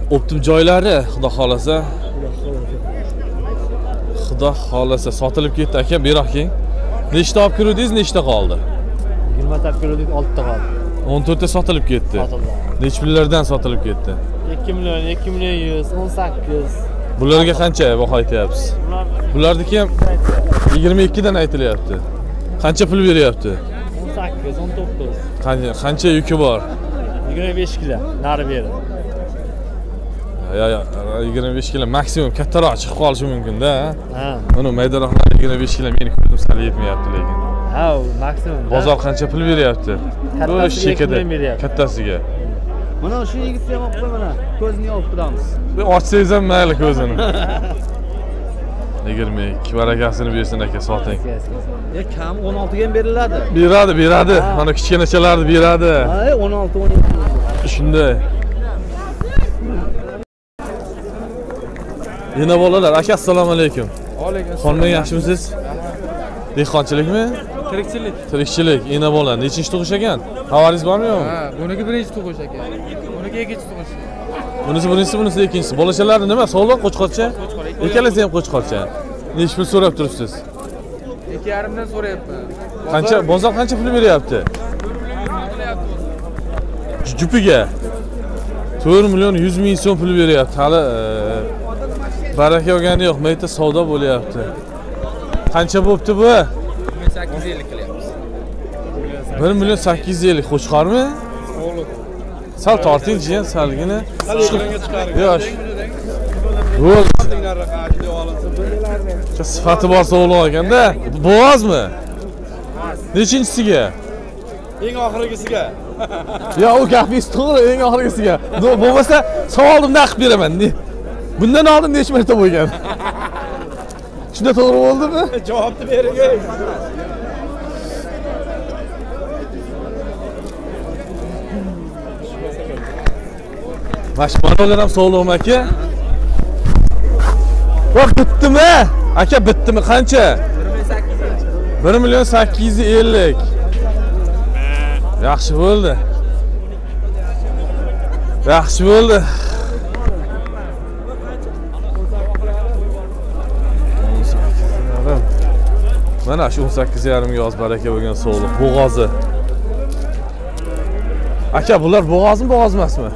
Optim joylari xudo xolasa. Xudo xolasa sotilib ketdi aka, beroq keling. Nechta olib kirdingiz, nechta qoldi? 20 ta kirdik, 6 ta qoldi. 14 ta sotilib ketdi. Sotildi. Nech pullardan sotilib ketdi? 2 million, 2 million 100, 18. Bularga qancha baho aytyapsiz? Bularniki ham 22 dan aytilyapti. Qancha pul beryapti? 18, 19. Qancha yuki bor? 25 kilo nari beri. Ya 25 kilo maksimum kattaroq chiqib qolishi mumkin-da. Ha. Mana maydaroqlar 25 kilo meni ko'zim sal yetmayapti lekin. Ha, maksimum. Bozor qancha pul beryapti? Kattasiga. Kattasiga. Mana shu yigitni ham olib mana ko'zini yopib turamiz. Ochsangiz ham mayli ko'zini. 22 barakasini bersin aka, soting. Ya kam 16 ga ham beriladi. Beradi. Mana kichkinachalarni beradi. Ha, 16, 17. Shunday. Yana bolalar, aka assalomu alaykum. Alaykum. Xonmang yaxshimisiz? Dehqonchilikmi? Tirikchilik. Tirikchilik. Yana bola, nechinchi tug'ish ekan? Xabaringiz bormi yo'qmi? Ha, buniki birinchi tug'ish ekan. Buniki ikkinchi tug'ish. Bunisi ikkinchisi. Bolachalari nima? So'lib qo'chqorcha? Ikkalasi ham qo'chqorcha. Nech pul so'rab turibsiz? 2,5 dan so'rayapman. Qancha? Bozor qancha pul beryapti? Jupiga 4 million 100 ming so'm pul beryapti. Hali baraka olgani yo'q, mayta savdo bo'lyapti. Qancha bo'pti bu? 850 qilyapmiz. 1 million 850 qo'chqormi? Sal torting jiyan, salgina. Yosh. Sifati bor sog'liq ekanda. Bo'g'ozmi? Nechinchisiga? Eng oxirgisiga. Ya u gapingiz to'g'ri, eng oxirgisiga. Bo'lmasa savolimni qilib beraman. Bundan oldin necha marta bo'lgan? Shunda to'g'ri bo'ldimi? Javobni bering. Mashmanolar ham sog'liqmi aka? Voy bitdimi? Aka bitdimi? Qancha? 1 million 850. Yaxshi bo'ldi. Yaxshi bo'ldi. Mana shu 18,5 ga yozib baraka bo'lgan sog'liq. Bo'g'ozi. Aka, bular bo'g'ozmi, bo'g'oz emasmi?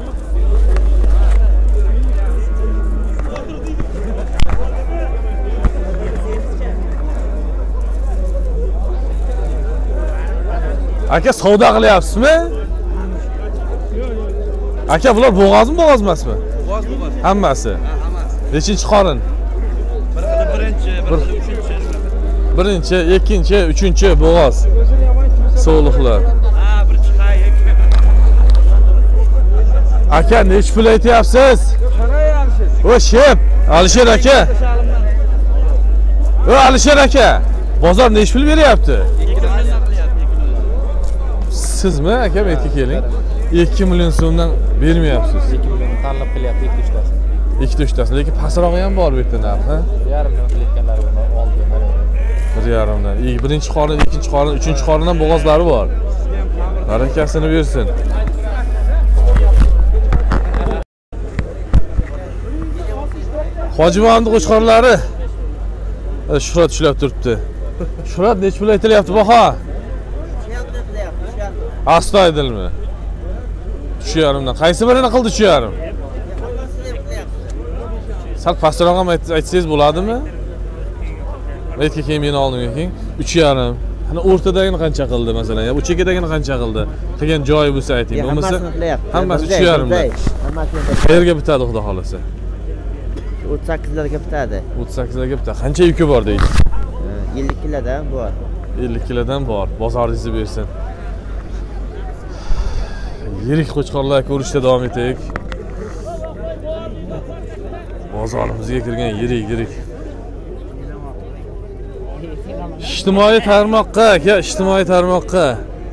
Aka, savdo qilyapsizmi? Aka, bular bo'g'ozmi, bo'g'oz emasmi? Bo'g'oz. Hammasi. Nechinchi qorin? Birinchi, ikkinchi, uchinchi bo'g'oz. Sog'liqlar. Ha, bir chiqaylik. Aka, nech pul aytyapsiz? O shep, Alisher aka. O Alisher aka. Bozor nech pul beryapti? Sizmi aka, bu yerga keling. 2 million so'mdan bermayapsiz. 2 million tanlab qilyapti ikkita ushtasi. Lekin pasrog'i ham bor bu yerda narxi. 1,5 million qilayotganlar buni oldi. 1,5 dan. Birinchi qorin, ikkinchi qorin, uchinchi qorindan bo'g'ozlari bor. Barakasini bersin. Hojimovonni qo'chqorlari Shuhrat ushlab turibdi. Shuhrat nech pul aytilyapti baho? Astoydilmi? 3,5 dan. Qaysi birini qildi 3,5? Sal pastroq ham aytsangiz bo'ladimi? Aytga keyin meni oldimga keling. 3,5. Ana o'rtadagini qancha qildi masalan? Ya bu chekadagini qancha qildi? Qilgan joyi bo'lsa ayting. Bo'lmasa hammasi 3,5 dan. Qayerga bitadi xudo xolasa? 38 larga bitadi. 38 larga bitadi. Qancha yuki bor deydi? 50 kilodan bor. 50 kilodan bor. Bozoringizni bersin. Yirik qo'chqorlar ko'rishda davom etaylik. Bozorimizga kirgan yirik. İjtimoiy tarmoqqa, aka, ijtimoiy tarmoqqa.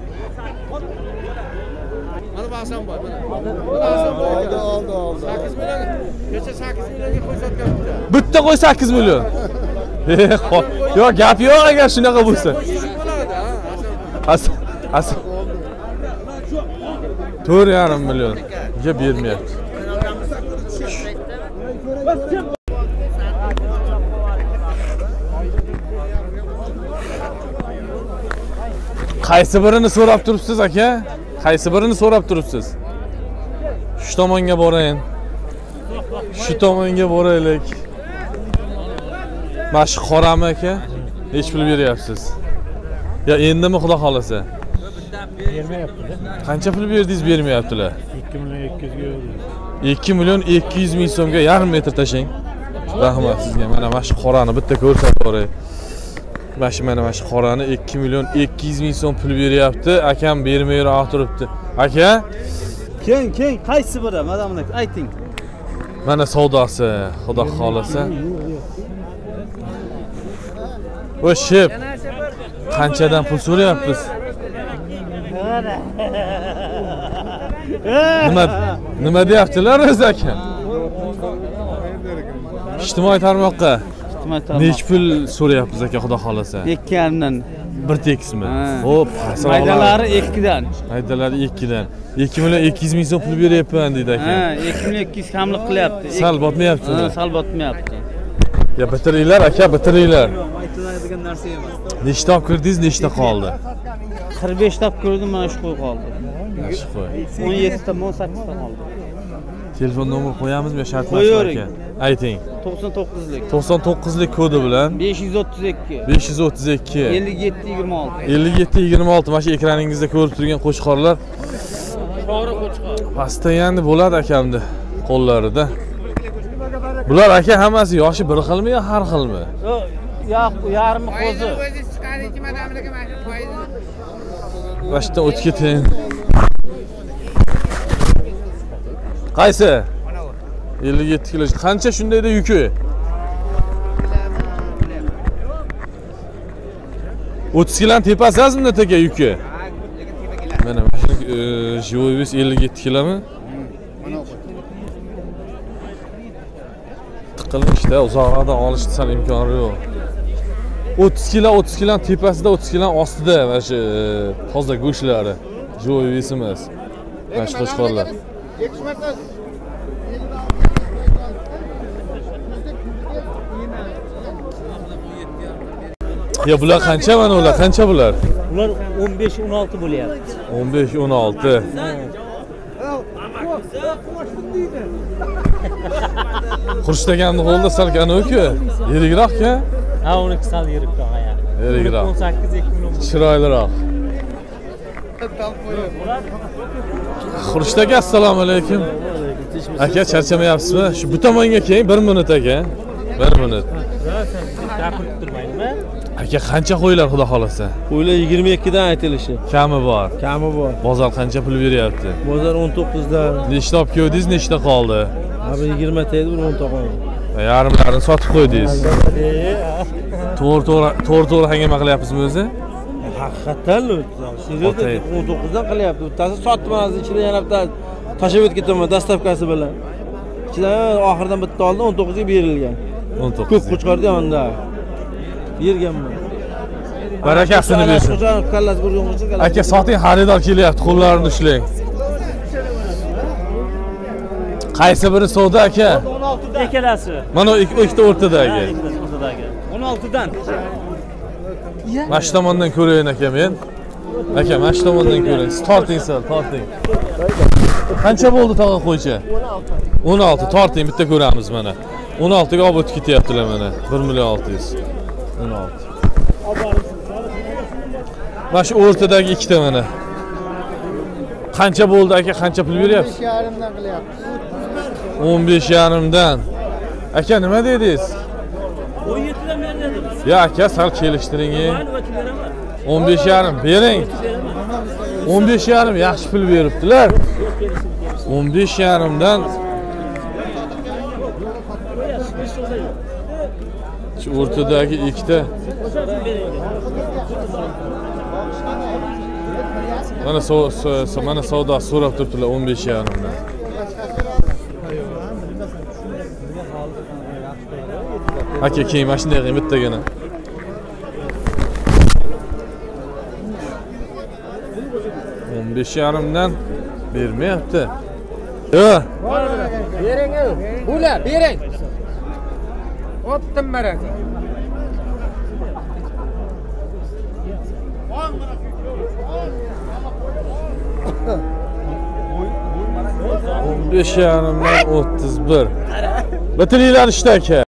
Mana bahsam bor, mana. Oldi. 8 million. Kecha 8 millionga qo'y sotganmiz. Bitta qo'y 8 million. Yo'q, gap yo'q agar shunaqa bo'lsa. As 4,5 million ga bermayapti. Qaysi birini so'rab turibsiz aka? Qaysi birini so'rab turibsiz? Shu tomonga borayin. Shu tomonga boraylik. Mana shu qorami aka? Nech pul beryapsiz? Ya endimi xudo xolasa? Bermayapti. Qancha pul berdingiz bermayaptilar? 2 million 200 ga berdim. 2 million 200 ming so'mga yarim metr tashing. Rahmat sizga. Mana shu qorani bitta ko'rsatib qo'ray. Mana shu qorani 2 million 200 ming so'm pul beryapti. Akam bermayroq turibdi. Aka? Keng, qaysi biri? Madamlar ayting. Mana savdosi, xudo xolasa. O shep. Qanchadan pul so'rayapsiz? Nima deyaptilar o'zi aka? Ijtimoiy tarmoqqa nech pul so'rayapsiz aka xudo xolasa? 2,5 dan. Bir tekismi? Hop, Maydalari 2 dan. Maydalari 2 dan. 2 million 200 ming so'm pul beryapman deydi aka. Ha, 2 million 200 kamlik qilyapti. Sal botmayapti. Ha, sal botmayapti. Ya bitiringlar aka, bitiringlar. Aytiladigan narsa emas. Nechta olib kirdingiz, nechta qoldi? 45 tap ko'rdim, mana shu qo'y qoldi. Shu qo'y. 17 ta, 18 ta qoldi. Telefon nomer qo'yamizmi, shart Qo'yavering. aka? Ayting. 99lik. 99lik kodi bilan 532 532 57 26. 57 26 mana shu ekraningizda ko'rib turgan qo'chqorlar. To'g'ri qo'chqor. Pastda endi bo'ladi akamni qo'llarida. Bular aka hammasi yoshi bir xilmi yo har xilmi? Yo'q, yarmi qo'zi. Vashta o'tib keting. Qaysi? 57 kilo. Qancha shundayda yuki? 30 kilodan tepasi azmi taka yuki? Mana shu Joyvis 57 kilomi? Tiqilishda uzoqroqdan olishni sal imkoni yo'q. 30 kilo tepasida, 30 kilo ostida mana shu toza go'shtlari. Joyvis emas. Mana shu qo'chqorlar. Ya bular qancha mana ular? Qancha bular? Ular 15-16 bo'lyapti. 15-16. Xurshdaganning qo'lida sal kanoku. Yirikroq-ku. Ha, uniki sal yirikroq ayani. Yirikroq. 18-2 million. Chiroyliroq. Xurshdaga assalomu alaykum. Aka charchamayapsizmi? Shu bu tomonga keling, 1 minut aka. 1 minut. Gapirib turmaydimi? Aka qancha qo'ylar xudo xolasa? Qo'ylar 22 dan aytilishi. Kami bor. Kami bor. Bozor qancha pul beryapti? Bozor 19 dan. Nechta olib keldingiz, nechta qoldi? Abi 20 ta edi, 10 ta qoldi. Yarmilarini sotib qo'ydingiz. To'g'ri hangama qilyapsizmi o'zi? Haqiqatan seriyada 19 dan qilyapti. Bittasi sotdim, hozir ichida yana bitta tashib o'tib ketaman dastavkasi bilan. Ichidan oxirdan bitta oldim, 19 ga berilgan. 19. Ko'p qo'chqorda yonda. Berganman. Barakasini bersin. Qo'chqor kallasi ko'rgan qo'chqor. Aka soting, xaridor kelyapti, qo'llarini ushlang. Qaysi biri savdo aka? 16 dan. Ikkalasi. Mana ikkita o'rtadagi. 16 dan. Mana shu tomondan ko'rayin aka men. Aka, mana shu tomondan ko'ring. Torting sal, torting. Qancha bo'ldi tog'a qo'ycha? 16. Torting, bitta ko'ramiz mana. 16 ga olib o'tib ketyaptilar mana. 1 million 600. 16. Mana shu o'rtadagi ikkita mana. Qancha bo'ldi aka? Qancha pul beryapsiz? 15,5 dan qilyapmiz. 15,5 dan. Aka nima dedingiz? 17 dan berdim. Ya aka sal kelishtiring. Mayli o'tib beraman. 15,5 bering. 15,5 yaxshi pul beribdilar. 15,5 dan shu o'rtadagi ikkita. Mana savdo so'rab turibdilar 15,5 dan. Aka keyin mana shunday qilib bittagina. 15,5 dan bermayapti. Yo. Bering, bular, bering. Otdim baraka. 15,5dan 31. Bitinglar ishda aka.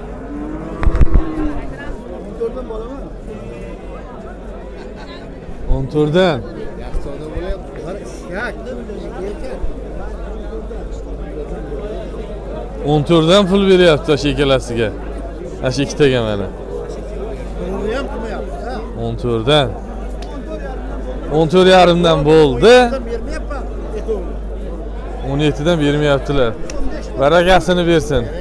14dan. 14dan pul beryapti o'sha ikkalasiga. Ana shu ikkitaga mana. 14dan. 14,5dan bo'ldi. 17dan bermayaptilar. Barakasini bersin.